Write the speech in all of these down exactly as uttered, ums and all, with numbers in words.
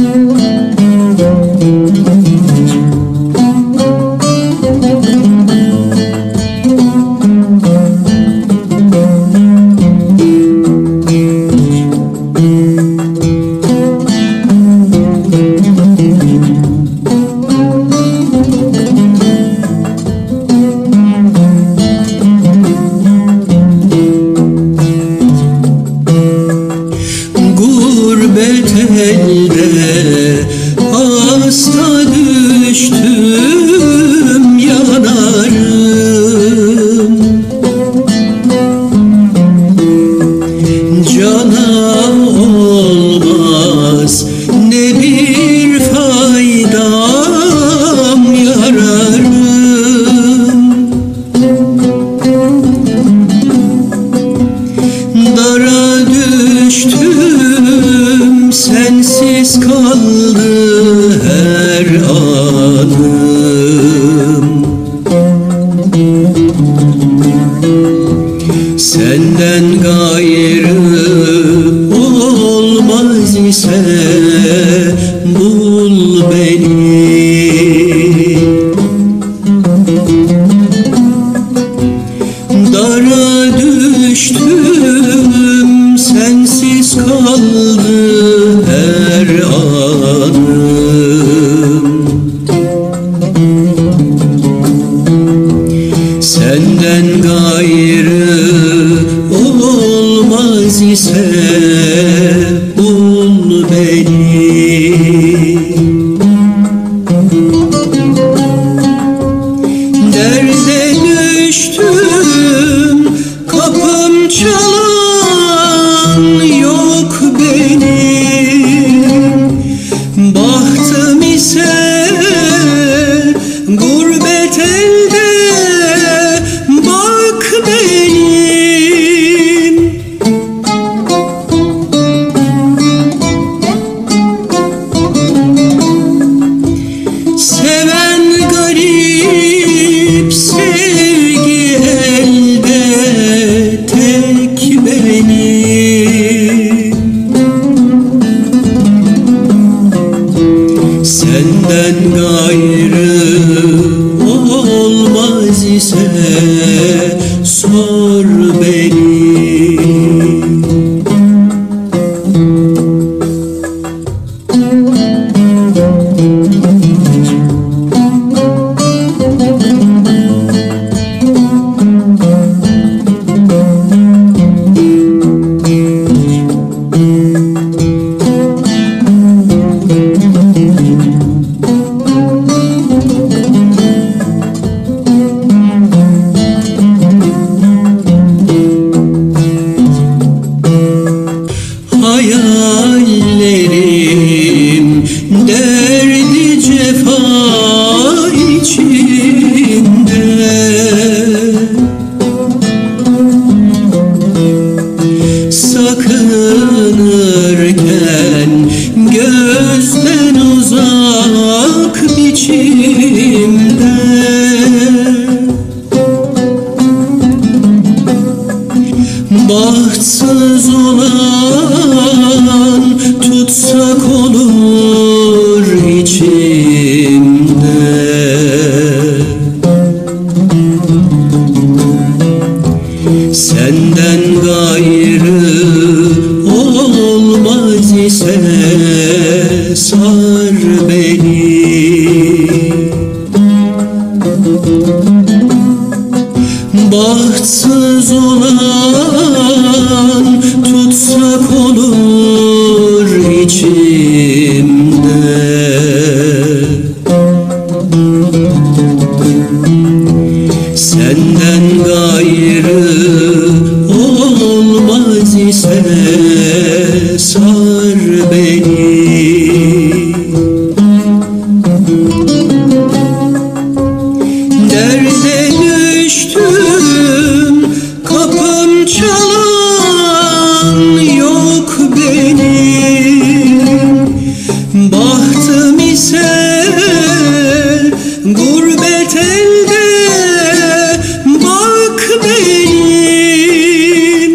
Gurbet elde hasta düştüm, yanarım. Cana olmaz ne bir faydam, yararım. Dara düştüm, sensiz kaldı her anım. Senden gayrı olmaz ise bul beni. Dara düştüm, sensiz kaldı her anım. Senden gayrı olmaz ise bul beni. Derde düştüm, kapım çalan yok benim. Bahtım ise gurbet elde, bak benim. Seven garip, sevgi elde tek benim. Senden gayrı olmaz ise sor beni. Hayallerim derdi cefa içinde. Sakınırken gözden uzak biçimde. Bahtsız olan tutsak olur içimde. Senden gayrı olmaz ise sar beni. Bahtsız olan tutsak olur içimde. Senden gayrı olmaz ise sar beni. Derde düştüm, kapım çalan yok benim. Bahtım ise gurbet elde, bak benim.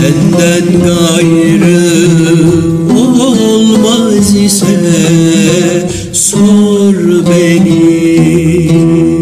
Senden gayrı olmaz ise sor beni.